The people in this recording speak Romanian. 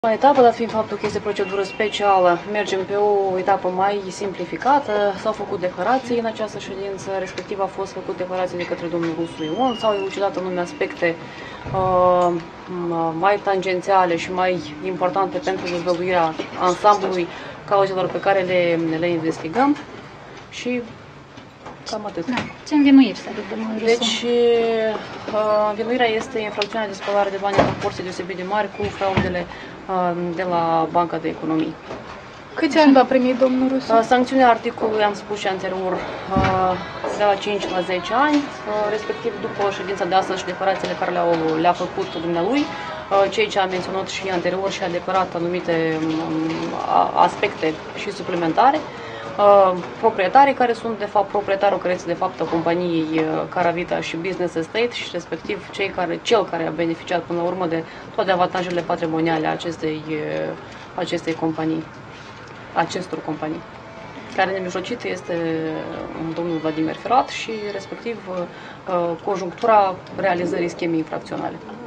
Etapă, dat fiind faptul că este procedură specială, mergem pe o etapă mai simplificată. S-au făcut declarații în această ședință, respectiv a fost făcut declarații de către domnul Rusu Ion, s-au elucidat anume aspecte mai tangențiale și mai importante pentru dezvăluirea ansamblului cauzelor pe care le investigăm și cam atât. Da. Ce învinuiri se aduc, domnul Rusu? Deci, învinuirea este infracțiunea de spălare de bani în proporții deosebit de mari cu fraudele de la Banca de Economii. Câți ani va primi domnul Rusu? Sancțiunea articolului, am spus și anterior, de la 5 la 10 ani, respectiv după ședința de astăzi și declarațiile care le-a făcut dumnealui, cei ce am menționat și anterior și a declarat anumite aspecte și suplimentare, proprietarii care sunt de fapt proprietarul care este de fapt a companiei Caravita și Business Estate și respectiv cel care a beneficiat până la urmă de toate avantajele patrimoniale acestei companii, acestor companii. Care nemijlocit este domnul Vladimir Firat și respectiv conjunctura realizării schemei infracționale.